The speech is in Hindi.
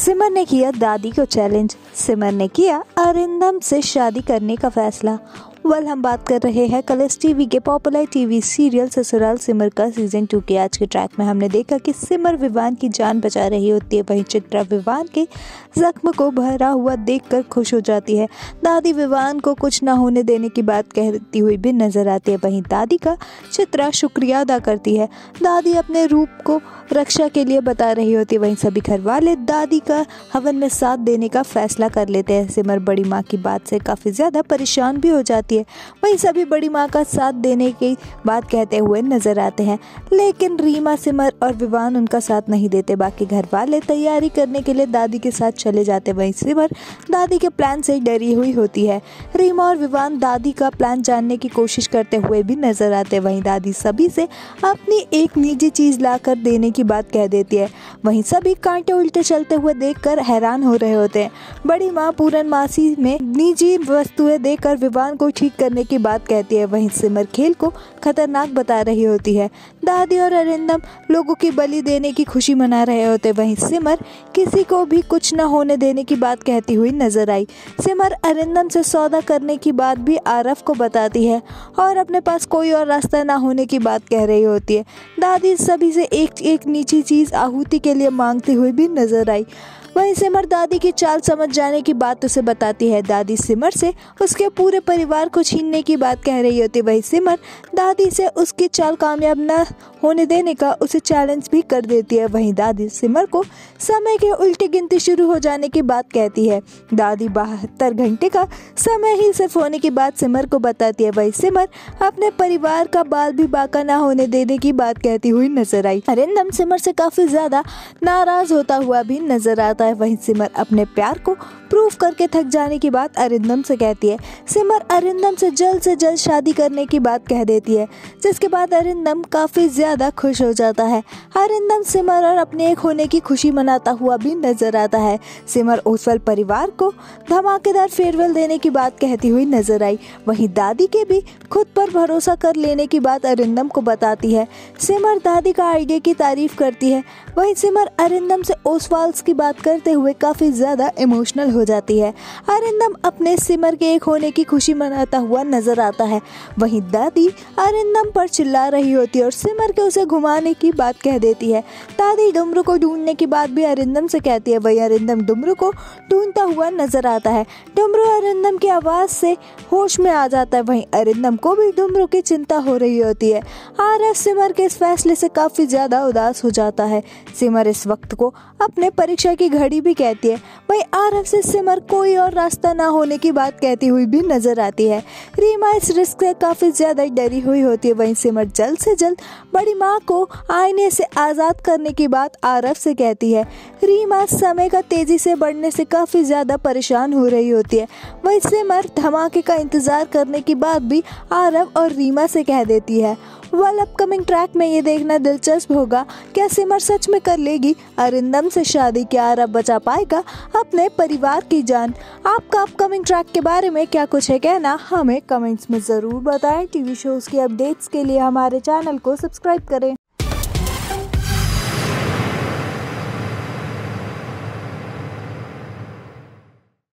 सिमर ने किया दादी को चैलेंज। सिमर ने किया अरिंदम से शादी करने का फैसला। हम बात कर रहे हैं कलर्स टीवी के popular TV serial Sasural Simar का सीजन 2 के। आज के ट्रैक में हमने देखा कि सिमर विवान की जान बचा रही होती है, वहीं चित्रा विवान के जख्म को भरा हुआ देखकर खुश हो जाती है। दादी विवान को कुछ ना होने देने की बात कहती हुई भी नजर आती है। वहीं दादी का चित्रा शुक्रिया अदा करती है। दादी अपने रूप को रक्षा के लिए बता रही होती है। वहीं सभी घर वाले दादी का हवन में साथ देने का फैसला कर लेते हैं। सिमर बड़ी माँ की बात से काफी ज्यादा परेशान भी हो जाती है। वहीं सभी बड़ी माँ का साथ देने की बात कहते हुए नजर आते हैं, लेकिन रीमा, सिमर और विवान उनका साथ नहीं देते। बाकी घर वाले तैयारी करने के लिए दादी के साथ चले जाते। वहीं सिमर दादी के प्लान से डरी हुई होती है। रीमा और विवान दादी का प्लान जानने की कोशिश करते हुए भी नजर आते हैं। वहीं दादी सभी से अपनी एक निजी चीज लाकर देने की बात कह देती है। वहीं सभी कांटे उल्टे चलते हुए देखकर हैरान हो रहे होते हैं। बड़ी माँ पूरनमासी में निजी वस्तुएं देकर विवान को ठीक करने की बात कहती है। वहीं सिमर खेल को खतरनाक बता रही होती है। दादी और अरिंदम लोगों की बलि देने की खुशी मना रहे होते। वहीं सिमर किसी को भी कुछ न होने देने की बात कहती हुई नजर आई। सिमर अरिंदम से सौदा करने की बात भी आरफ को बताती है और अपने पास कोई और रास्ता न होने की बात कह रही होती है। दादी सभी से एक एक निजी चीज आहुति के लिए मांगती हुई भी नजर आई। वहीं सिमर दादी की चाल समझ जाने की बात उसे बताती है। दादी सिमर से उसके पूरे परिवार को छीनने की बात कह रही होती है। वहीं सिमर दादी से उसकी चाल कामयाब न होने देने का उसे चैलेंज भी कर देती है। वहीं दादी सिमर को समय के उल्टी गिनती शुरू हो जाने की बात कहती है। दादी 72 घंटे का समय ही सिर्फ होने की बात सिमर को बताती है। वहीं सिमर अपने परिवार का बाल भी बाका न होने देने की बात कहती हुई नजर आई। अरिंदम सिमर से काफी ज्यादा नाराज होता हुआ भी नजर आता है। वहीं सिमर अपने प्यार को प्रूव करके थक जाने की बात अरिंदम से कहती है। सिमर अरिंदम से जल्द शादी करने की बात कह देती है, जिसके बाद अरिंदम काफी ज्यादा खुश हो जाता है। अरिंदम सिमर और अपने एक होने की खुशी मनाता हुआ भी नजर आता है। सिमर ओसवाल परिवार को धमाकेदार फेयरवेल देने की बात कहती हुई नजर आई। वहीं दादी के भी खुद पर भरोसा कर लेने की बात अरिंदम को बताती है। सिमर दादी का आइडिया की तारीफ करती है। वहीं सिमर अरिंदम से ओसवाल्स की बात करते हुए काफी ज्यादा इमोशनल हो जाती है। अरिंदम अपने सिमर के एक होने की खुशी मनाता हुआ नजर आता है। वहीं दादी अरिंदम पर चिल्ला रही होती है और सिमर के उसे घुमाने की बात कह देती है। दादी डुमरू को ढूंढने की बात भी अरिंदम से कहती है। वहीं अरिंदम डुमरू को ढूंढता हुआ नजर आता है। डुमरू अरिंदम की आवाज से होश में आ जाता है। वहीं अरिंदम को भी डुमरू की चिंता हो रही होती है। आरफ सिमर के इस फैसले से काफी ज्यादा उदास हो जाता है। सिमर इस वक्त को अपने परीक्षा की घड़ी भी कहती है। वहीं आरफ से सिमर कोई और रास्ता ना होने की बात कहती हुई भी नजर आती है। रीमा इस रिस्क से काफी ज्यादा डरी हुई होती है। वहीं सिमर जल्द से जल्द बड़ी माँ को आईने से आजाद करने की बात आरफ से कहती है। रीमा समय का तेजी से बढ़ने से काफी ज्यादा परेशान हो रही होती है। वहीं सिमर धमाके का इंतजार करने की बात भी आरफ और रीमा से कह देती है। अपकमिंग ट्रैक में ये देखना दिलचस्प होगा, क्या सिमर सच में कर लेगी अरिंदम से शादी? क्या आरफ बचा पाएगा अपने परिवार की जान? आपका अपकमिंग ट्रैक के बारे में क्या कुछ है कहना, हमें कमेंट्स में जरूर बताएं। टीवी शोज की अपडेट्स के लिए हमारे चैनल को सब्सक्राइब करें।